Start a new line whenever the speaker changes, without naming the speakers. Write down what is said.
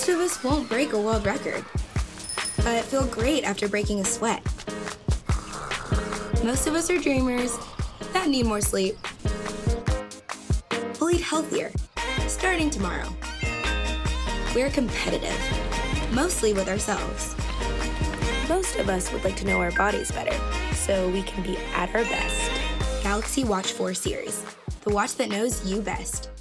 Most of us won't break a world record, but feel great after breaking a sweat. Most of us are dreamers that need more sleep. We'll eat healthier, starting tomorrow. We're competitive, mostly with ourselves.
Most of us would like to know our bodies better, so we can be at our best.
Galaxy Watch 4 series, the watch that knows you best.